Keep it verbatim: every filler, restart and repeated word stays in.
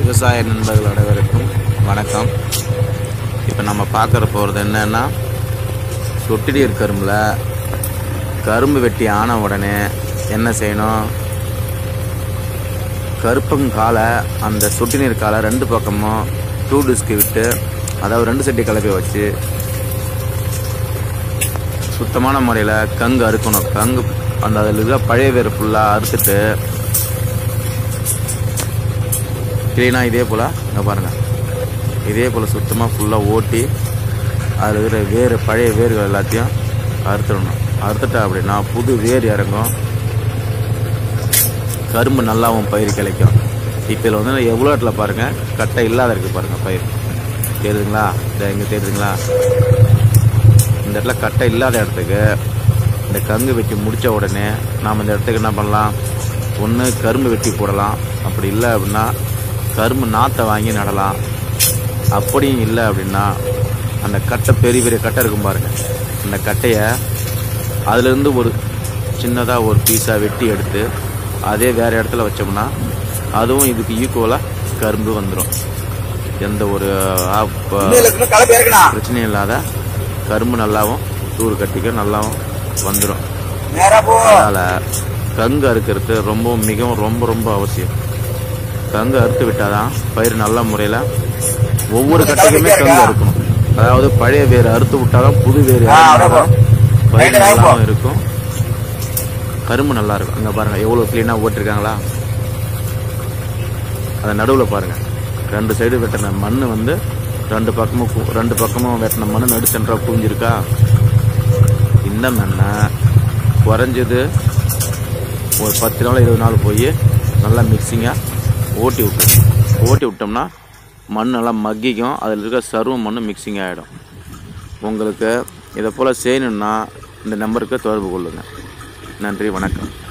விவசாய நண்பர்கள் அனைவருக்கும் வணக்கம். இப்போ நம்ம பார்க்குற போகிறது என்னன்னா, சொட்டு நீர் கரும்பில் கரும்பு வெட்டி ஆன உடனே என்ன செய்யணும், கருப்பங்காலை அந்த சொட்டு நீர் காலை ரெண்டு பக்கமும் டூ டிஸ்க்கு விட்டு, அதாவது ரெண்டு சட்டி கலப்பை வச்சு சுத்தமான முறையில் கங்கு அறுக்கணும். கங்கு அந்த அதில் இருக்கிற பழைய வேர் ஃபுல்லாக அறுத்துட்டு க்ளீனாக இதே போல் இங்கே பாருங்கள், இதே போல் சுத்தமாக ஃபுல்லாக ஓட்டி அதில் இருக்கிற வேறு பழைய வேர்கள் எல்லாத்தையும் அறுத்துடணும். அறுத்துட்டா அப்படின்னா புது வேர் இறங்கும், கரும்பு நல்லாவும் பயிர் கிடைக்கும். இப்போ இதில் வந்து எவ்வளோ இடத்துல பாருங்கள் கட்டை இல்லாத இருக்குது பாருங்கள் பயிர், தெரியுதுங்களா? இதை எங்கே தெரியுதுங்களா? இந்த இடத்துல கட்டை இல்லாத இடத்துக்கு இந்த கங்கு வெட்டி முடித்த உடனே நாம் இந்த இடத்துக்கு என்ன பண்ணலாம், ஒன்று கரும்பு வெட்டி போடலாம், அப்படி இல்லை அப்படின்னா கரும்பு நாற்றை வாங்கி நடலாம். அப்படியும் இல்லை அப்படின்னா அந்த கட்டை பெரிய பெரிய கட்டை இருக்கும் பாருங்கள், அந்த கட்டையை அதுலேருந்து ஒரு சின்னதாக ஒரு பீஸாக வெட்டி எடுத்து அதே வேறு இடத்துல வச்சோம்னா அதுவும் இதுக்கு ஈக்குவலாக கரும்பு வந்துடும். எந்த ஒரு பிரச்சனையும் இல்லாத கரும்பு நல்லாவும் தூர் கட்டிக்க நல்லாவும் வந்துடும். அதனால் கங்கு அறுக்கிறது ரொம்ப மிகவும் ரொம்ப ரொம்ப அவசியம். கங்கு அறுத்து விட்டால் தான் பயிர் நல்ல முறையில் ஒவ்வொரு கட்டைக்குமே கங்கு அறுக்கணும். அதாவது பழைய வேர் அறுத்து விட்டால் தான் புது வேர் பயிர் நல்லாவும் இருக்கும், கரும்பு நல்லா இருக்கும். அங்கே பாருங்கள் எவ்வளோ க்ளீனாக ஓட்டிருக்காங்களா. அதை நடுவில் பாருங்கள், ரெண்டு சைடு வெட்டின மண் வந்து ரெண்டு பக்கமும் ரெண்டு பக்கமும் வெட்டின மண் நடு சென்றாக குவிஞ்சிருக்கா. இந்த மண்ணை குறைஞ்சது ஒரு பத்து நாள் இருபது நாள் போய் நல்லா மிக்சிங்காக ஓட்டி விட்டுரும். ஓட்டி விட்டோம்னா மண் நல்லா மக்கிக்கும், அதில் இருக்க சருவம் மண் மிக்சிங் ஆகிடும். உங்களுக்கு இதை போல் செய்யணுன்னா இந்த நம்பருக்கு தொடர்பு கொள்ளுங்கள். நன்றி, வணக்கம்.